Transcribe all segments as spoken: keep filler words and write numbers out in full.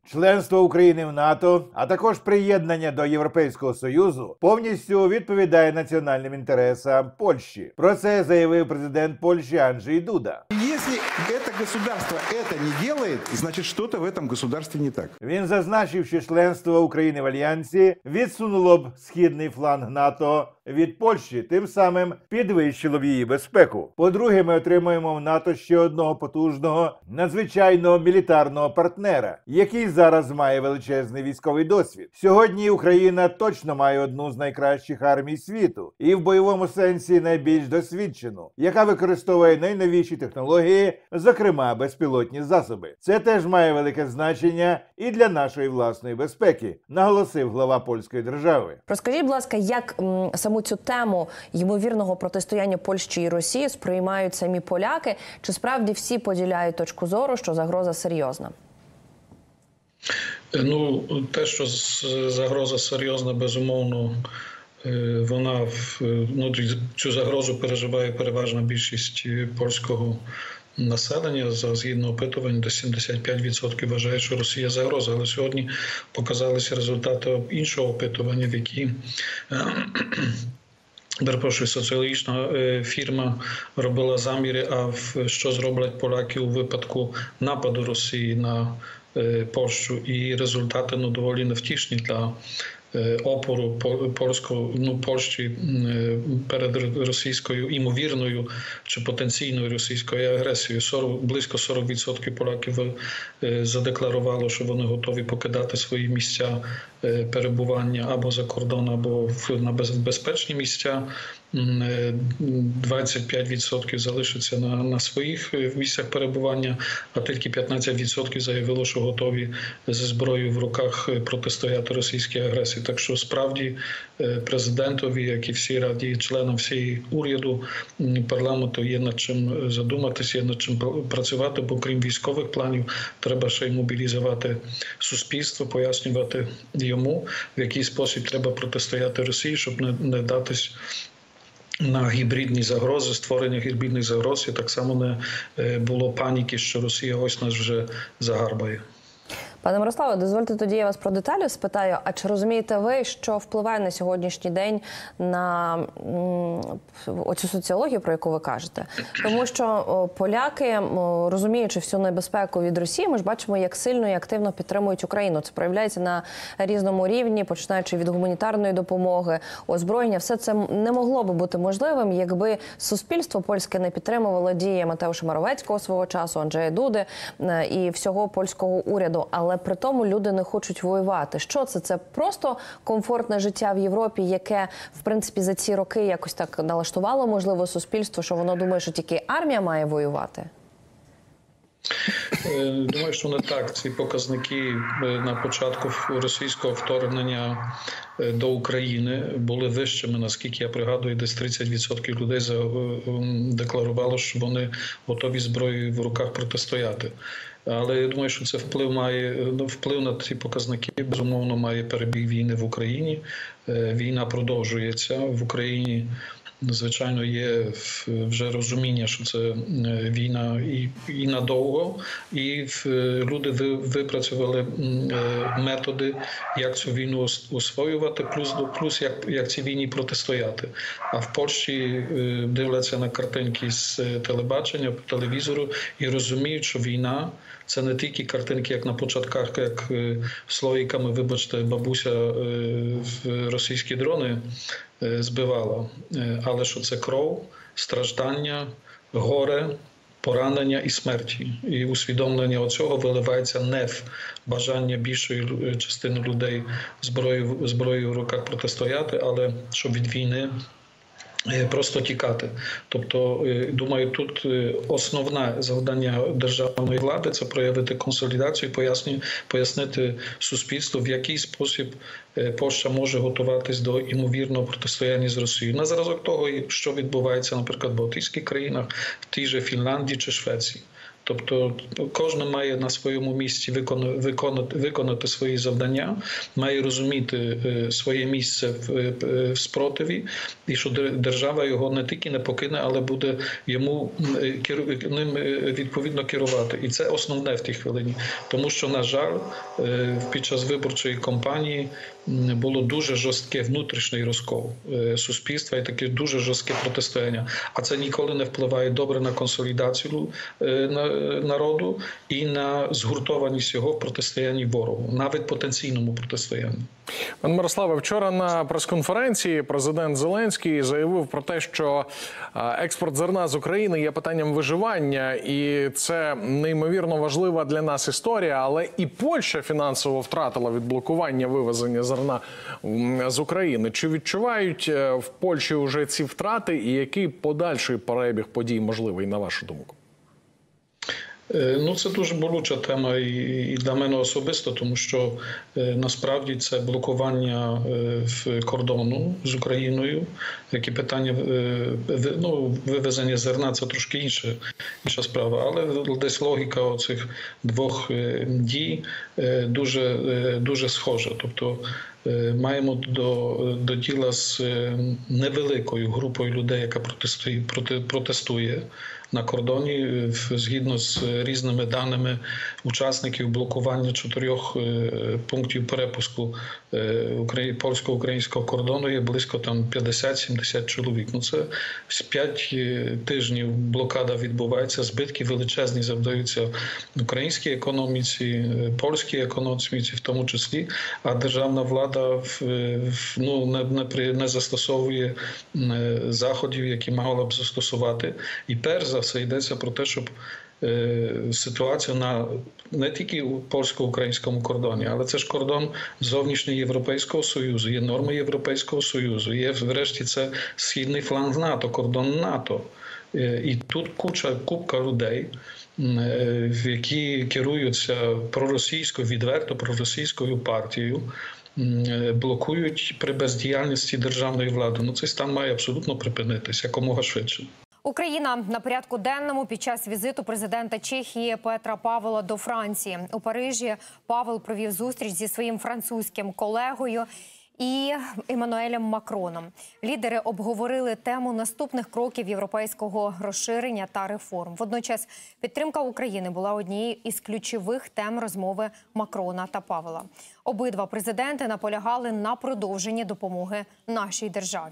Членство України в НАТО, а також приєднання до Європейського Союзу повністю відповідає національним інтересам Польщі. Про це заявив президент Польщі Анджей Дуда. Если это государство это не делает, значит что-то в этом государстве не так. Він зазначив, що членство України в Альянсі відсунуло б східний фланг НАТО від Польщі, тим самим підвищило б її безпеку. По-друге, ми отримуємо в НАТО ще одного потужного, надзвичайно мілітарного партнера, який зараз має величезний військовий досвід. Сьогодні Україна точно має одну з найкращих армій світу і в бойовому сенсі найбільш досвідчену, яка використовує найновіші технології, зокрема безпілотні засоби. Це теж має велике значення і для нашої власної безпеки, наголосив глава польської держави. Розкажіть, будь ласка, як м, саму цю тему ймовірного протистояння Польщі і Росії сприймають самі поляки? Чи справді всі поділяють точку зору, що загроза серйозна? Ну, те, що загроза серйозна, безумовно, вона, ну, цю загрозу переживає переважна більшість польського населення. За згідно опитувань, до сімдесят п'ять відсотків вважає, що Росія загроза. Але сьогодні показалися результати іншого опитування, в які перепрошую, соціологічна фірма робила заміри, а що зроблять поляки у випадку нападу Росії на Польщу. І результати, ну, доволі невтішні для опору польського, ну, Польщі перед російською імовірною чи потенційною російською агресією. сорок, близько сорок відсотків поляків задекларувало, що вони готові покидати свої місця перебування або за кордон, або на безпечні місця. двадцять п'ять відсотків залишаться на, на своїх місцях перебування, а тільки п'ятнадцять відсотків заявило, що готові зі зброєю в руках протистояти російській агресії. Так що справді президентові, як і всій раді, членам всієї уряду, парламенту є над чим задуматися, є над чим працювати, бо крім військових планів, треба ще й мобілізувати суспільство, пояснювати йому, в який спосіб треба протистояти Росії, щоб не, не датись на гібридні загрози, створення гібридних загроз, і так само не було паніки, що Росія ось нас вже загарбає. Пане Мирославе, дозвольте тоді я вас про деталі спитаю. А чи розумієте ви, що впливає на сьогоднішній день на м, оцю соціологію, про яку ви кажете? Тому що о, поляки, о, розуміючи всю небезпеку від Росії, ми ж бачимо, як сильно і активно підтримують Україну. Це проявляється на різному рівні, починаючи від гуманітарної допомоги, озброєння. Все це не могло би бути можливим, якби суспільство польське не підтримувало дії Матеуша Моровецького свого часу, Анджея Дуди і всього польського уряду. Але при тому люди не хочуть воювати. Що це? Це просто комфортне життя в Європі, яке, в принципі, за ці роки якось так налаштувало, можливо, суспільство, що воно думає, що тільки армія має воювати? Думаю, що не так. Ці показники на початку російського вторгнення до України були вищими, наскільки я пригадую, десь тридцять відсотків людей декларувало, що вони готові зброєю в руках протистояти. Але я думаю, що це вплив має вплив на ці показники. Безумовно, має перебіг війни в Україні. Війна продовжується в Україні. Звичайно, є вже розуміння, що це війна і, і надовго, і люди випрацювали методи, як цю війну освоювати, плюс, плюс як, як цій війні протистояти. А в Польщі дивляться на картинки з телебачення, по телевізору і розуміють, що війна – це не тільки картинки, як на початках, як слоїками, вибачте, бабуся російські дрони збивала, але що це кров, страждання, горе, поранення і смерті. І усвідомлення оцього виливається не в бажання більшої частини людей зброєю, зброєю в руках протистояти, але щоб від війни просто тікати. Тобто, думаю, тут основне завдання державної влади – це проявити консолідацію, пояснити суспільству, в який спосіб Польща може готуватись до імовірного протистояння з Росією. На зразок того, що відбувається, наприклад, в Балтійських країнах, в тій же Фінляндії чи Швеції. Тобто кожен має на своєму місці виконати, виконати свої завдання, має розуміти своє місце в, в спротиві, і що держава його не тільки не покине, але буде йому ним відповідно керувати. І це основне в тій хвилині. Тому що, на жаль, під час виборчої кампанії було дуже жорстке внутрішній розкол суспільства і таке дуже жорстке протистояння. А це ніколи не впливає добре на консолідацію народу і на згуртованість його в протистоянні ворогу, навіть потенційному протистоянні. Пане Мирославе, вчора на прес-конференції президент Зеленський заявив про те, що експорт зерна з України є питанням виживання, і це неймовірно важлива для нас історія, але і Польща фінансово втратила від блокування вивезення зерна з України. Чи відчувають в Польщі вже ці втрати, і який подальший перебіг подій можливий, на вашу думку? Ну, це дуже болюча тема і для мене особисто, тому що насправді це блокування кордону з Україною, які питання ну, вивезення зерна – це трошки інша, інша справа, але десь логіка оцих двох дій дуже, дуже схожа. Тобто маємо до, до діла з невеликою групою людей, яка протестує, проти, протестує на кордоні, згідно з різними даними учасників блокування чотирьох пунктів перепуску польсько-українського кордону є близько там п'ятдесят-сімдесят чоловік. Ну це з п'ять тижнів блокада відбувається, збитки величезні завдаються українській економіці, польській економіці в тому числі, а державна влада ну, не, не, не застосовує заходів, які мала б застосувати. І перш за все йдеться про те, щоб ситуація на не тільки у польсько-українському кордоні, але це ж кордон зовнішнього Європейського Союзу, є норми Європейського Союзу, є врешті це східний фланг НАТО, кордон НАТО. І тут куча, купка людей, які керуються проросійською, відверто проросійською партією, блокують при бездіяльності державної влади. Ну, цей стан має абсолютно припинитися якомога швидше. Україна на порядку денному під час візиту президента Чехії Петра Павела до Франції. У Парижі Павел провів зустріч зі своїм французьким колегою і Еммануелем Макроном. Лідери обговорили тему наступних кроків європейського розширення та реформ. Водночас підтримка України була однією із ключових тем розмови Макрона та Павела. Обидва президенти наполягали на продовженні допомоги нашій державі.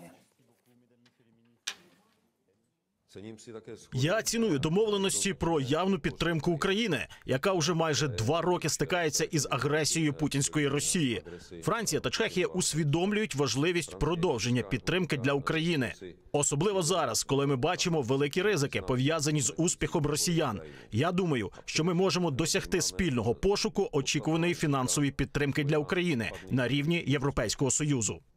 Я ціную домовленості про явну підтримку України, яка вже майже два роки стикається із агресією путінської Росії. Франція та Чехія усвідомлюють важливість продовження підтримки для України. Особливо зараз, коли ми бачимо великі ризики, пов'язані з успіхом росіян. Я думаю, що ми можемо досягти спільного пошуку очікуваної фінансової підтримки для України на рівні Європейського Союзу.